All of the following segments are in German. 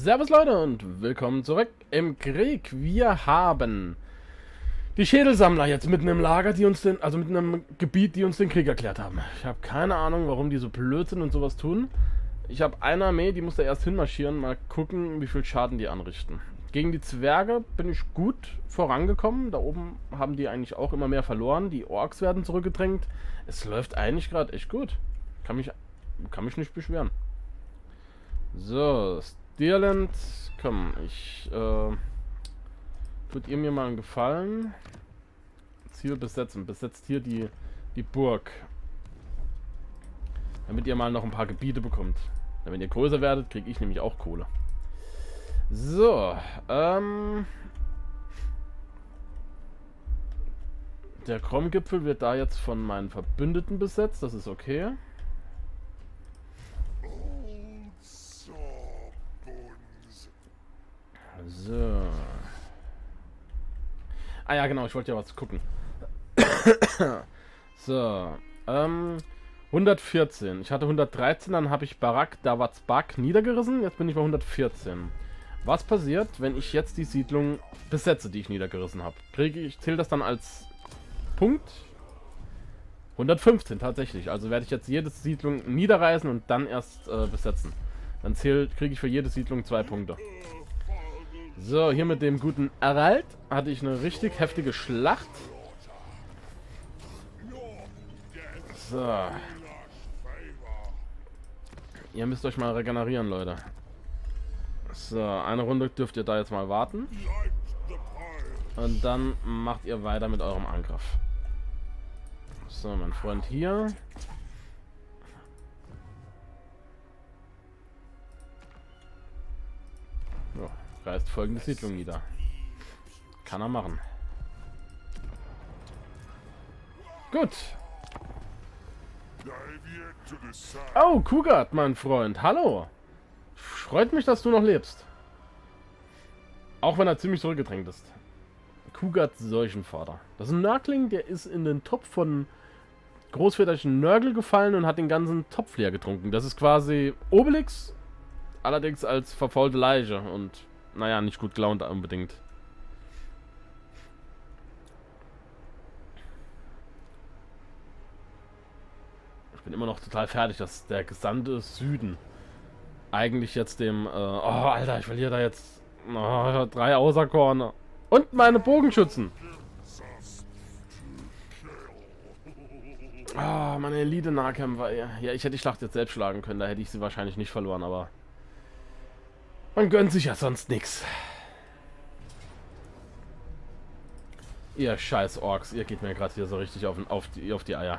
Servus Leute und willkommen zurück im Krieg. Wir haben die Schädelsammler jetzt mitten im Lager, die uns den, also mitten im Gebiet, die uns den Krieg erklärt haben. Ich habe keine Ahnung, warum die so blöd sind und sowas tun. Ich habe eine Armee, die muss da erst hinmarschieren, mal gucken, wie viel Schaden die anrichten. Gegen die Zwerge bin ich gut vorangekommen. Da oben haben die eigentlich auch immer mehr verloren. Die Orks werden zurückgedrängt. Es läuft eigentlich gerade echt gut. Kann mich nicht beschweren. So, Stirland, komm, tut ihr mir mal einen Gefallen. Ziel besetzen. Besetzt hier die Burg. Damit ihr mal noch ein paar Gebiete bekommt. Wenn ihr größer werdet, kriege ich nämlich auch Kohle. So, der Krom-Gipfel wird da jetzt von meinen Verbündeten besetzt, das ist okay. So. Ah ja, genau, ich wollte ja was gucken. So, 114. Ich hatte 113, dann habe ich Barak Dawazbak niedergerissen. Jetzt bin ich bei 114. Was passiert, wenn ich jetzt die Siedlung besetze, die ich niedergerissen habe? Zählt das dann als Punkt? 115 tatsächlich. Also werde ich jetzt jede Siedlung niederreißen und dann erst besetzen. Dann kriege ich für jede Siedlung 2 Punkte. So, hier mit dem guten Arald hatte ich eine richtig heftige Schlacht. So. Ihr müsst euch mal regenerieren, Leute. So, eine Runde dürft ihr da jetzt mal warten. Und dann macht ihr weiter mit eurem Angriff. So, mein Freund hier. So, reißt folgende Siedlung nieder. Kann er machen. Gut. Oh, Kugat, mein Freund. Hallo. Freut mich, dass du noch lebst. Auch wenn er ziemlich zurückgedrängt ist. Kugat Seuchenvater. Das ist ein Nörgling, der ist in den Topf von großväterchen Nörgel gefallen und hat den ganzen Topf leer getrunken. Das ist quasi Obelix, allerdings als verfaulte Leiche und, naja, nicht gut gelaunt unbedingt. Ich bin immer noch total fertig, dass der Gesandte Süden eigentlich jetzt dem, oh, Alter, ich verliere da jetzt 3 Auserkorne. Und meine Bogenschützen. Ah, meine Elite-Nahkämpfer. Ja, ich hätte die Schlacht jetzt selbst schlagen können, da hätte ich sie wahrscheinlich nicht verloren, aber man gönnt sich ja sonst nichts. Ihr scheiß Orks, ihr geht mir gerade hier so richtig auf die Eier.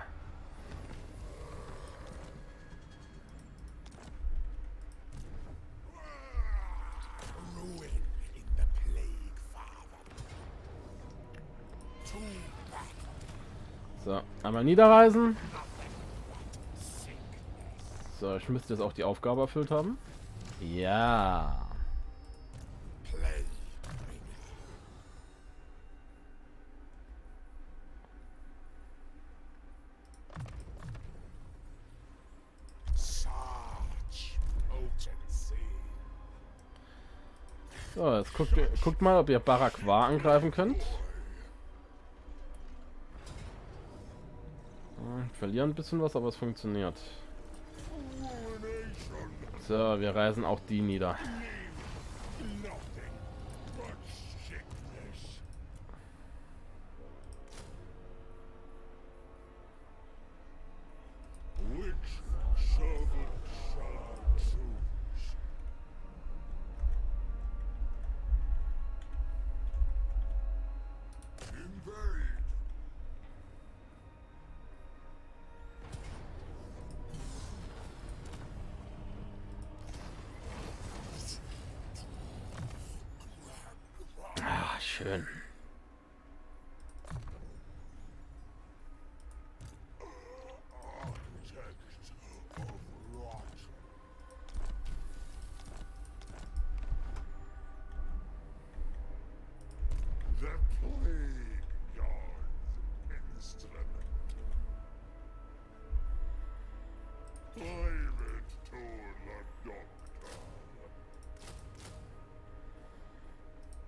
So, einmal niederreisen. So, ich müsste jetzt auch die Aufgabe erfüllt haben. Ja. So, jetzt guckt mal, ob ihr Barak War angreifen könnt. Verlieren ein bisschen was, aber es funktioniert. So, wir reisen auch die nieder. Schön.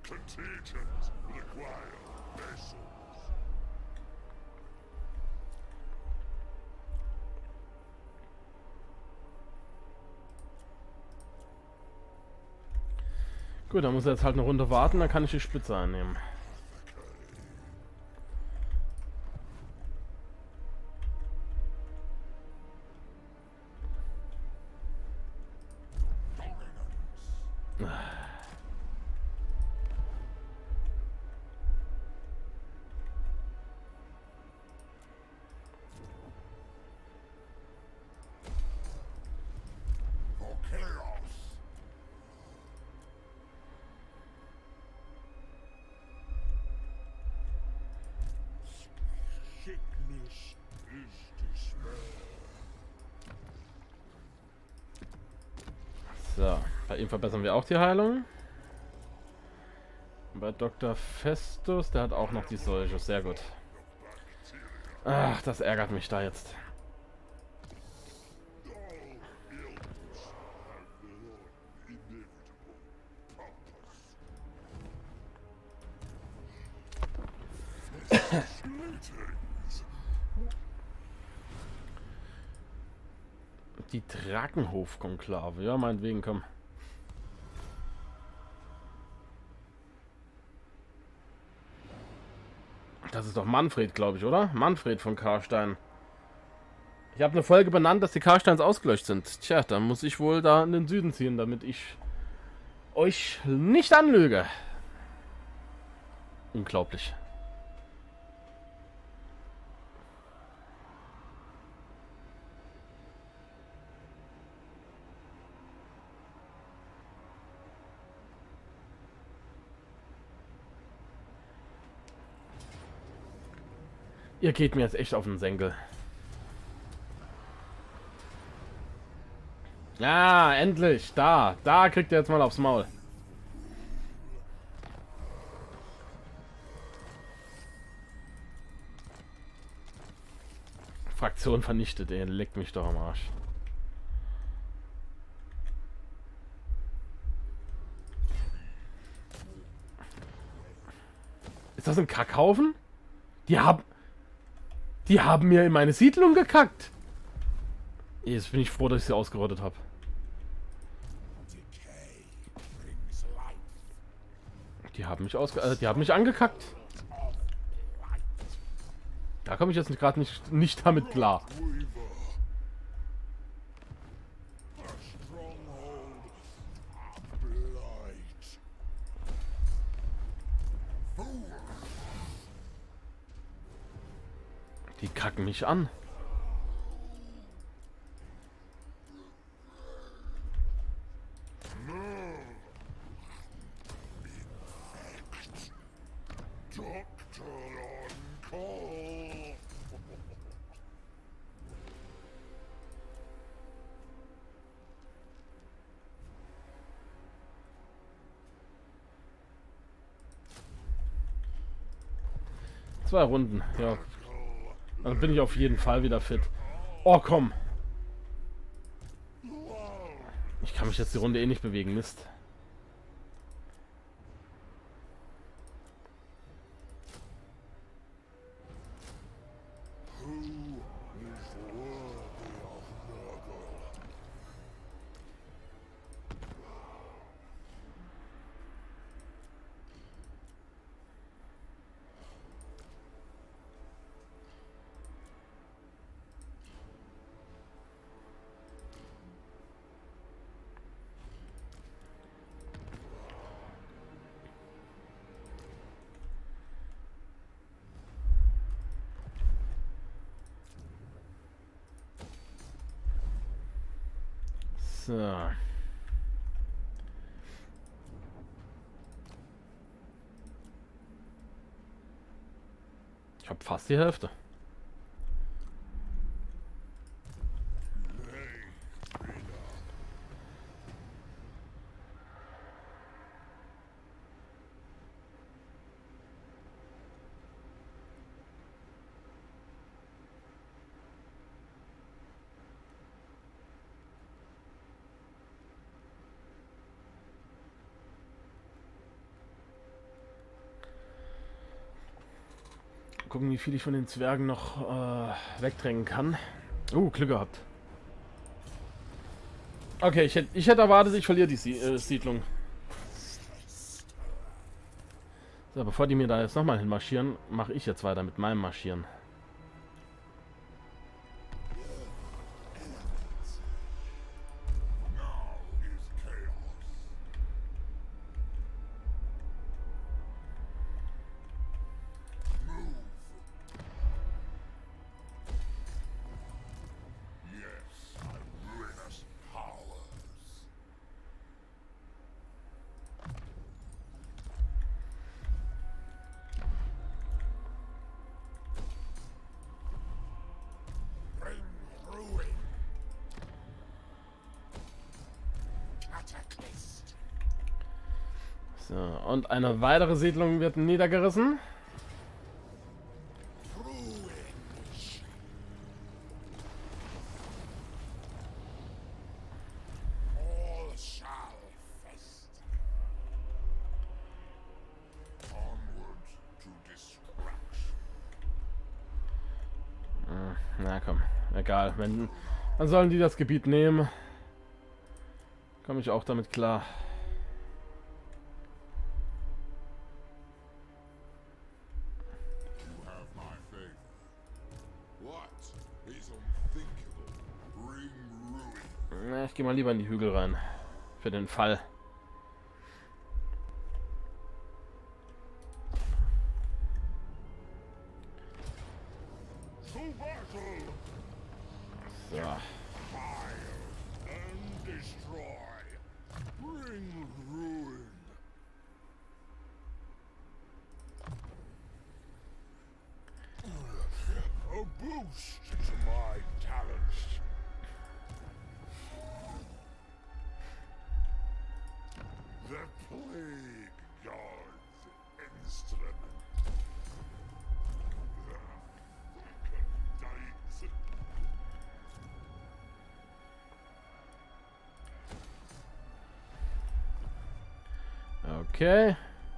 Contagions require vessels. Gut, dann muss er jetzt halt eine Runde warten, dann kann ich die Spitze einnehmen. For chaos. Sickness is despair. So, bei ihm verbessern wir auch die Heilung. Und bei Dr. Festus, der hat auch noch die Seuche. Sehr gut. Ach, das ärgert mich da jetzt. Die Drakenhof-Konklave. Ja, meinetwegen, komm. Das ist doch Manfred, glaube ich, oder? Manfred von Karstein. Ich habe eine Folge benannt, dass die Karsteins ausgelöscht sind. Tja, dann muss ich wohl da in den Süden ziehen, damit ich euch nicht anlüge. Unglaublich. Ihr geht mir jetzt echt auf den Senkel. Ja, endlich. Da kriegt ihr jetzt mal aufs Maul. Fraktion vernichtet, ey. Leckt mich doch am Arsch. Ist das ein Kackhaufen? Die haben mir in meine Siedlung gekackt. Jetzt bin ich froh, dass ich sie ausgerottet habe. Decay brings life. Die haben mich angekackt. Da komme ich jetzt gerade nicht damit klar. Weaver. A stronghold of blight. Fool. Die kacken mich an. Doctor on call. Zwei Runden, ja. Dann bin ich auf jeden Fall wieder fit. Oh, komm. Ich kann mich jetzt die Runde eh nicht bewegen, Mist. Who is worthy of Nurgle? So. Ich habe fast die Hälfte. Gucken, wie viel ich von den Zwergen noch wegdrängen kann. Glück gehabt. Okay, ich hätte erwartet, ich verliere die Siedlung. So, bevor die mir da jetzt nochmal hinmarschieren, mache ich jetzt weiter mit meinem Marschieren. Now is chaos. Move. Yes, my ruinous powers. Bring ruin. Cataclysm. So, und eine weitere Siedlung wird niedergerissen. Ruin. All shall fest. Onward to destruction. Na komm, egal. Dann sollen die das Gebiet nehmen. Komme ich auch damit klar. You have my favor. What is unthinkable? Bring ruin. Na, ich gehe mal lieber in die Hügel rein. Für den Fall. To battle! So. Fire and destroy. Bring ruin. A boost to my talents. The plague god's instrument. Dice. Okay.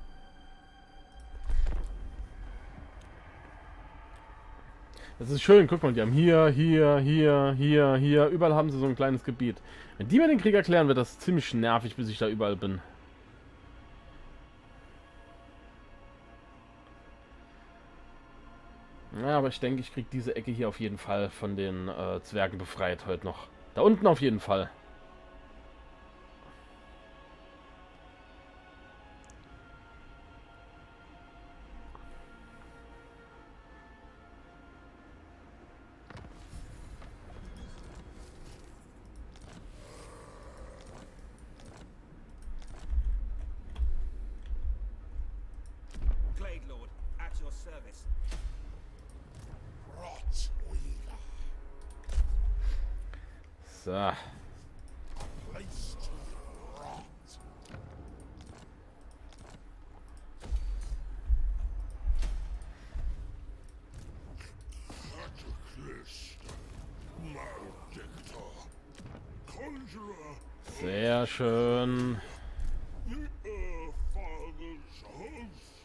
Das ist schön, guck mal, die haben hier, überall haben sie so ein kleines Gebiet. Wenn die mir den Krieg erklären, wird das ziemlich nervig, bis ich da überall bin. Ja, aber ich denke, ich kriege diese Ecke hier auf jeden Fall von den Zwergen befreit heute noch. Da unten auf jeden Fall. Glade Lord, at your service. Rotweaver. So. Place to rot. Cataclysm. Maledictor. Conjurer. Sehr schön. The Father's host.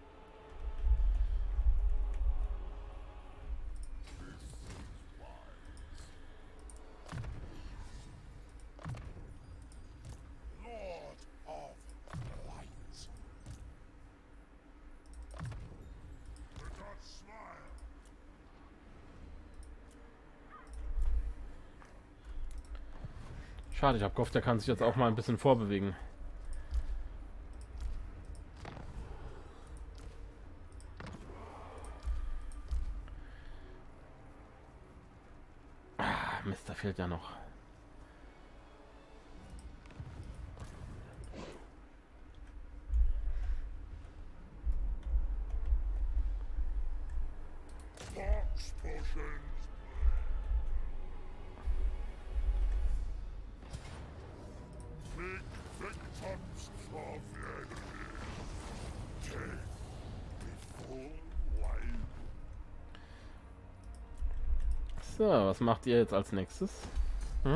Lord of Light. The gods smile. Schade, ich habe gehofft, der kann sich jetzt auch mal ein bisschen vorbewegen. Ah, Mist, da fehlt ja noch. Fox potions. Big victims of the enemy. Death before life. So, was macht ihr jetzt als nächstes? Hm?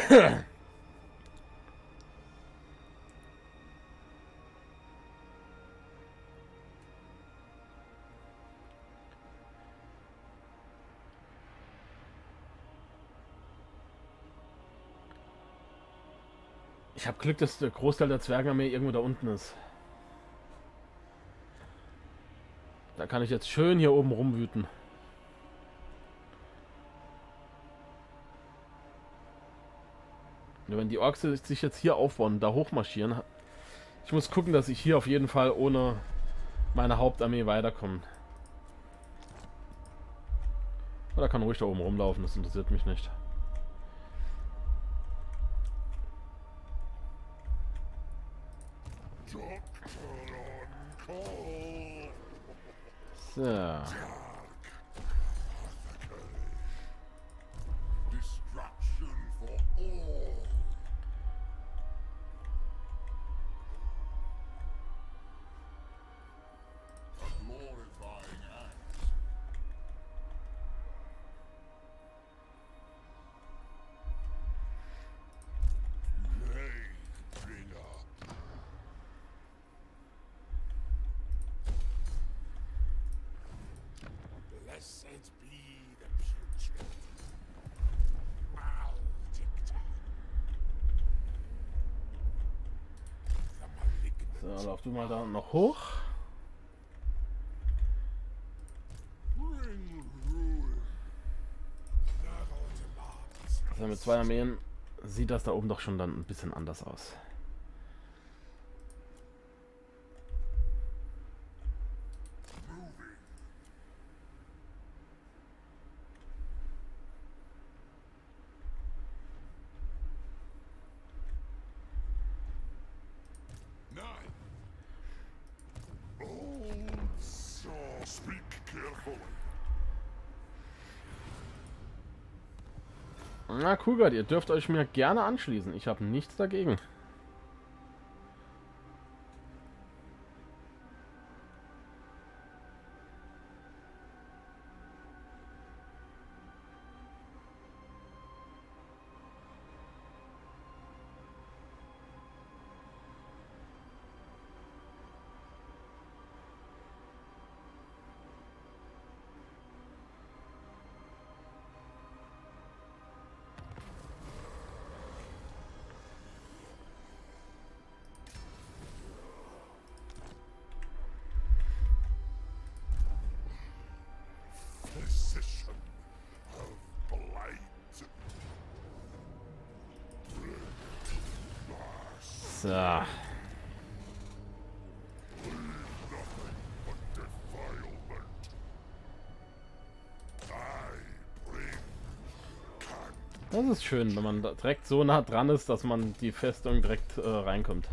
Ich habe Glück, dass der Großteil der Zwergenarmee irgendwo da unten ist. Da kann ich jetzt schön hier oben rumwüten. Wenn die Orks sich jetzt hier aufbauen, da hochmarschieren. Ich muss gucken, dass ich hier auf jeden Fall ohne meine Hauptarmee weiterkomme. Oder kann ruhig da oben rumlaufen, das interessiert mich nicht. So. Destruction for all. A glorifying act. Plague bringer. Blessed be the putrid. Maldicta. The malignant. So, lauf du mal da noch hoch. Bring ruin. Naval demands. Also mit 2 Armeen sieht das da oben doch schon dann ein bisschen anders aus. Nine. Old saw. Speak carefully. Na, Kugert, ihr dürft euch mir gerne anschließen. Ich habe nichts dagegen. Physician of blight. So. Nothing but defilement. I bring can. Das ist schön, wenn man da direkt so nah dran ist, dass man die Festung direkt reinkommt.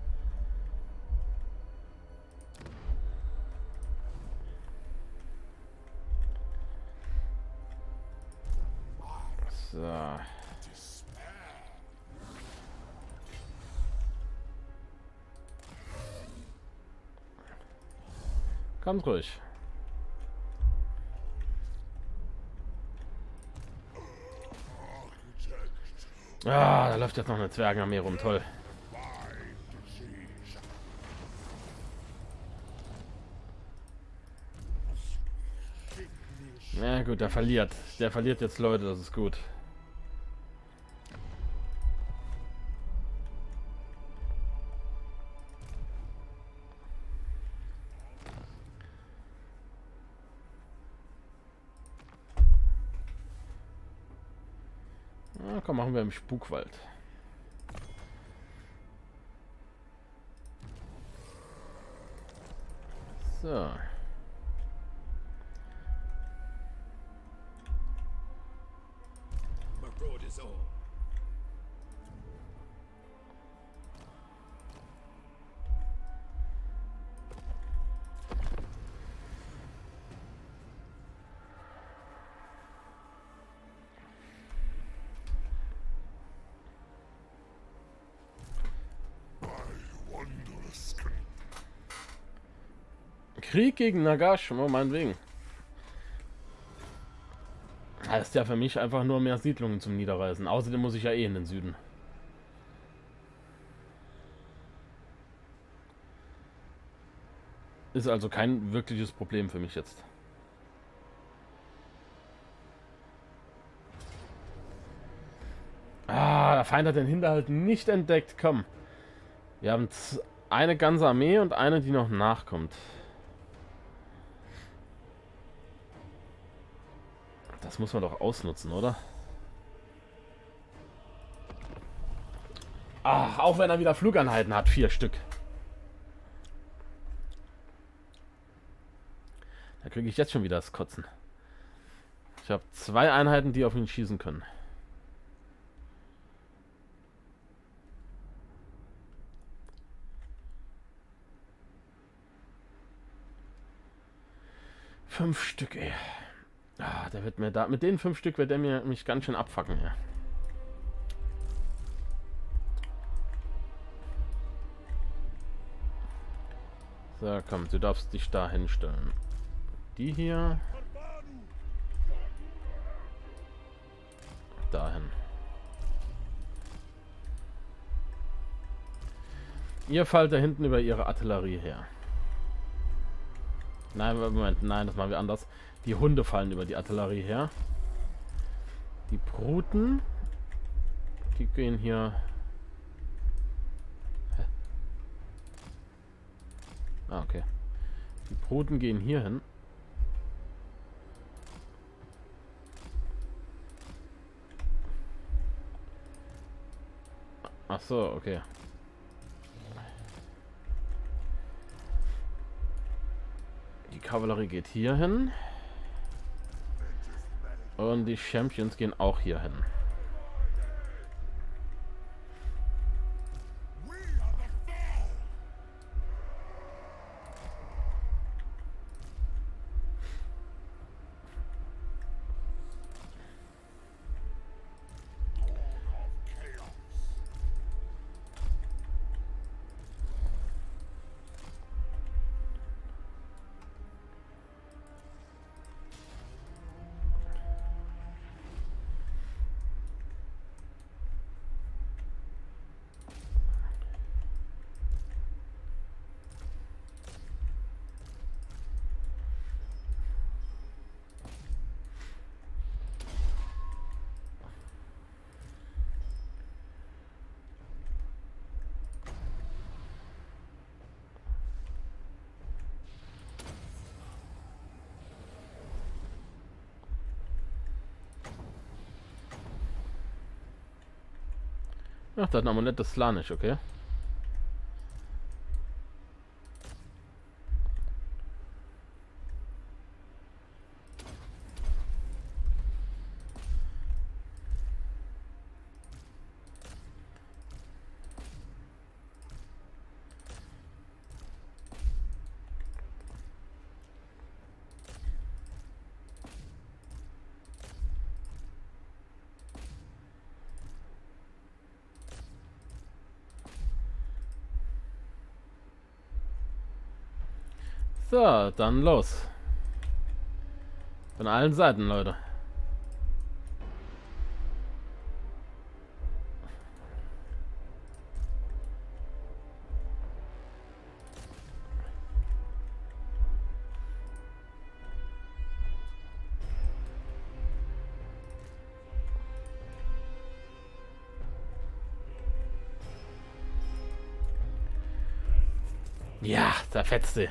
So. Despair. Kommt ruhig. Architect. Ah, da läuft jetzt noch eine Zwergenarmee rum, toll. My disease. Sickness. Na gut, der verliert. Der verliert jetzt Leute, das ist gut. Na, komm, machen wir im Spukwald. So. Marauders all. My wondrous con. Krieg gegen Nagash, oh, meinetwegen. heißt ja für mich einfach nur mehr Siedlungen zum Niederreißen. Außerdem muss ich ja eh in den Süden. Ist also kein wirkliches Problem für mich jetzt. Ah, der Feind hat den Hinterhalt nicht entdeckt. Komm. Wir haben eine ganze Armee und eine, die noch nachkommt. Das muss man doch ausnutzen, oder? Ach, auch wenn er wieder Flugeinheiten hat. 4 Stück. Da kriege ich jetzt schon wieder das Kotzen. Ich habe 2 Einheiten, die auf ihn schießen können. Fünf Stück, ey. Ah, der wird mir da. Mit den 5 Stück wird er mich ganz schön abfacken, ja. So, komm, du darfst dich da hinstellen. Die hier. Dahin. Ihr fallt da hinten über ihre Artillerie her. Nein, Moment, nein, das machen wir anders. Die Hunde fallen über die Artillerie her. Die Bruten, die gehen hier... Hä? Ah, okay. Die Bruten gehen hier hin. Ach so, okay. Die Kavallerie geht hier hin. Und die Champions gehen auch hier hin. Ach, das ist ein Amulett des Slanisch, okay. So, dann los. Von allen Seiten, Leute. Ja, da fetzt sie.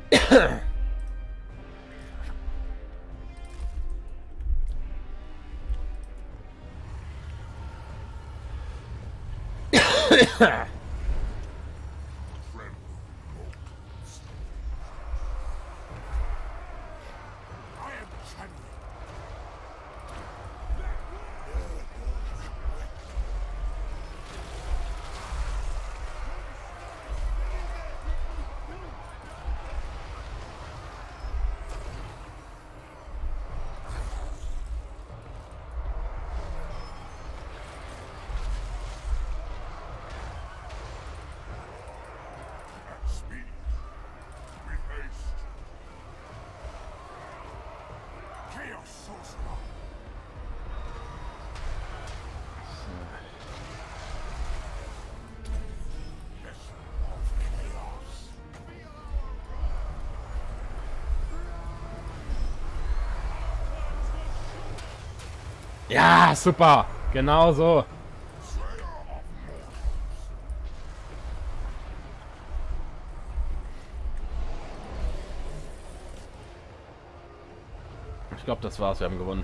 I am Chandy. At speed, with haste. Chaos Sorcerer. Vessel of chaos. Ja, super. Genau so. Slayer of mortals. Ich glaube, das war's. Wir haben gewonnen.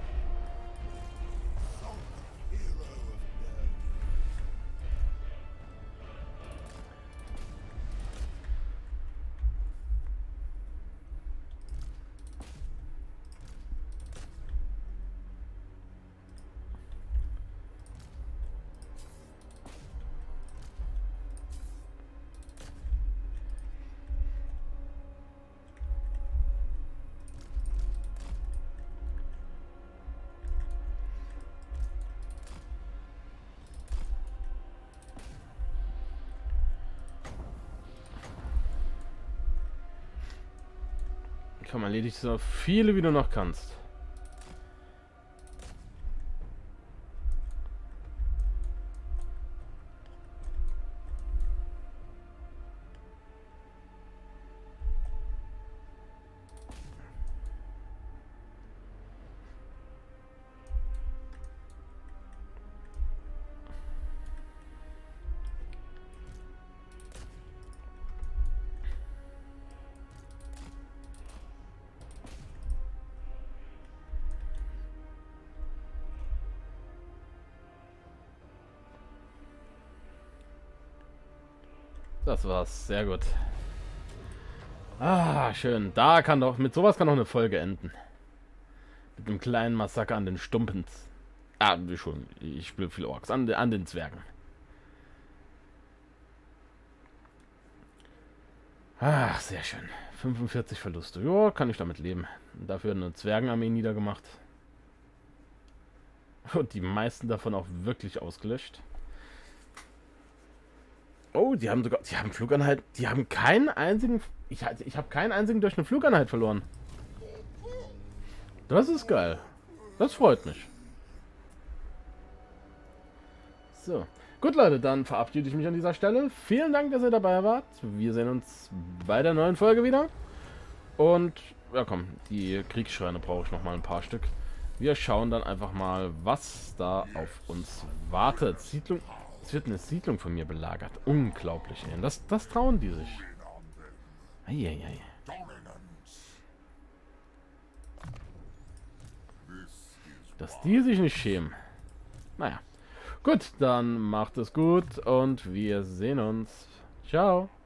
Komm, erledigt so viele, wie du noch kannst. Das war's. Sehr gut. Ah, schön. Da kann doch, mit sowas kann doch eine Folge enden. Mit einem kleinen Massaker an den Stumpens. Ah, schon. Ich spiele viel Orks. An den Zwergen. Ach, sehr schön. 45 Verluste. Ja, kann ich damit leben. Dafür eine Zwergenarmee niedergemacht. Und die meisten davon auch wirklich ausgelöscht. Oh, die haben Flugeinheit. Die haben keinen einzigen. Ich habe keinen einzigen durch eine Flugeinheit verloren. Das ist geil. Das freut mich. So. Gut, Leute, dann verabschiede ich mich an dieser Stelle. Vielen Dank, dass ihr dabei wart. Wir sehen uns bei der neuen Folge wieder. Und, ja komm, die Kriegsschreine brauche ich noch mal ein paar Stück. Wir schauen dann einfach mal, was da auf uns wartet. Siedlung. Es wird eine Siedlung von mir belagert. Unglaublich, ey. Das trauen die sich. Eieiei. Dominance. Dass die sich nicht schämen. Naja. Gut, dann macht es gut und wir sehen uns. Ciao.